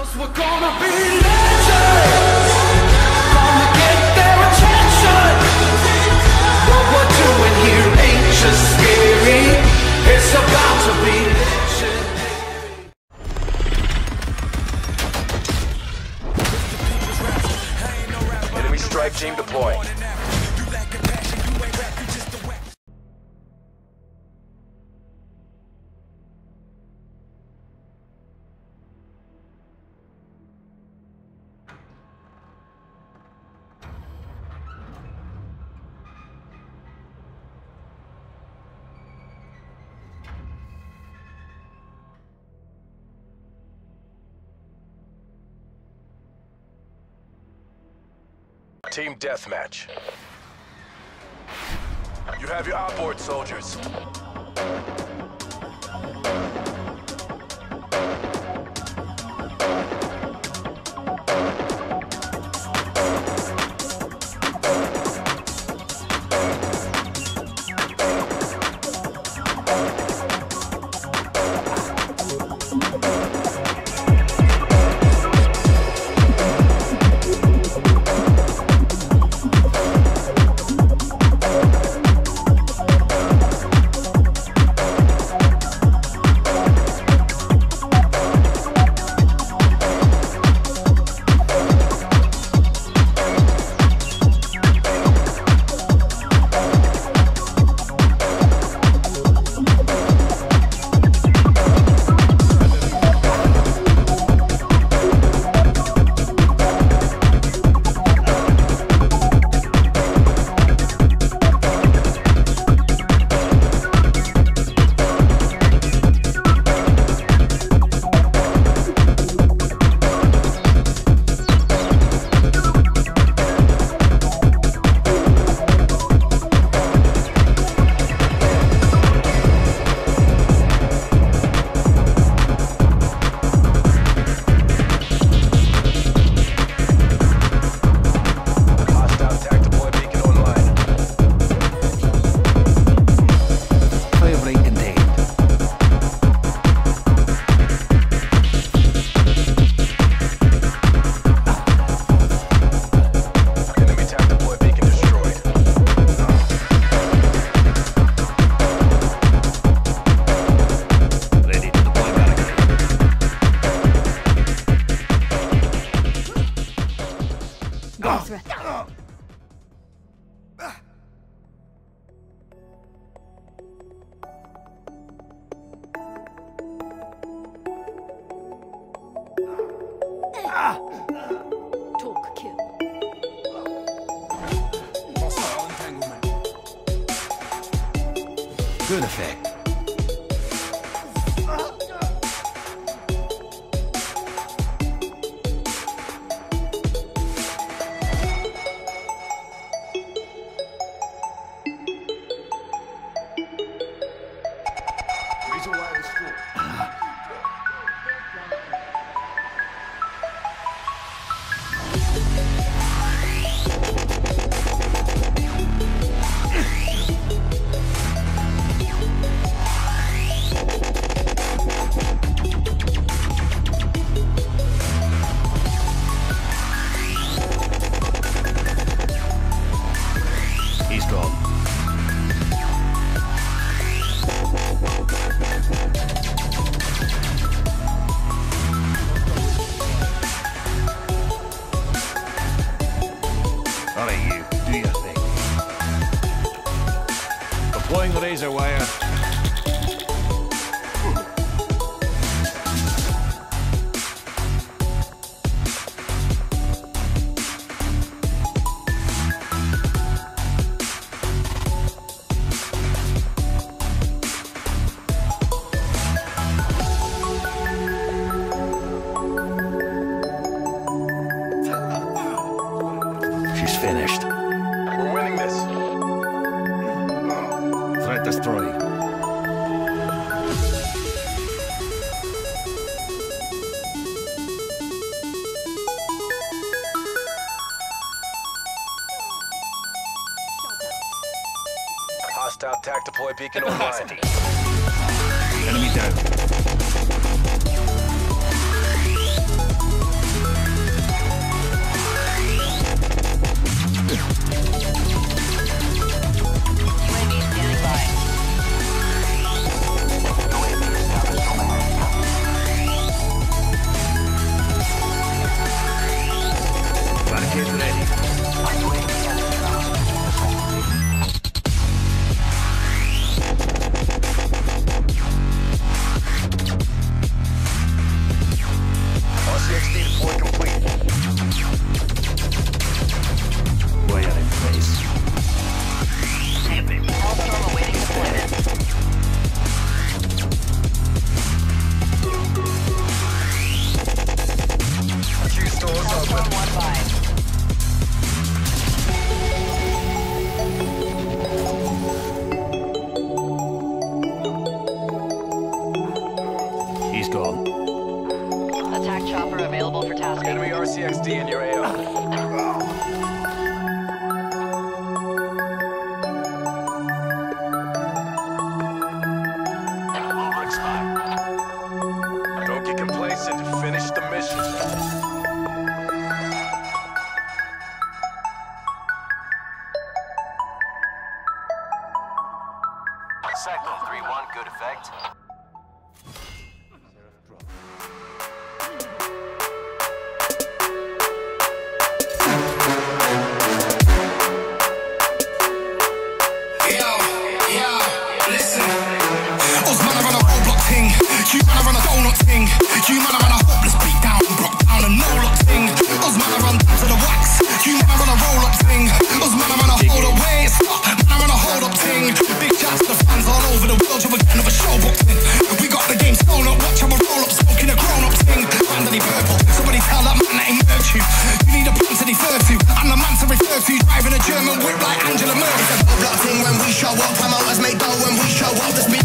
'Cause we're gonna be legends. Gonna get their attention. What we're doing here ain't just scary. It's about to be legendary. Enemy strike team deploying. Team deathmatch. You have your outboard soldiers. Talk kill. Good effect. He's gone. Alright, you. Do your thing. Deploying razor wire. She's finished. We're winning this. Threat destroyed. Hostile TAC deploy beacon online. Enemy down. Allied chopper available for tasking. Enemy RCXD in your AO. Don't get complacent. Finish the mission. Cyclone 3-1, good effect. Listen. Osman run a Roblox thing. You man run a donut thing. You man run a hopeless beat down, broke down and no lock thing. Osman run down to the wax. You man run a roll up thing. Osman run a hold up waist. Man run a hold up thing. Big shots to the fans all over the world. You're again of a show book thing. We got the game sewn up. Watch how I roll up, smoking a grown up thing. Anthony Purple. Somebody tell that man that he murked you. You need a plan to defer to. I'm the man to refer to. Driving a German whip like Angela Merkel. It's a block thing when we show up. Promoters make dough when we show up. The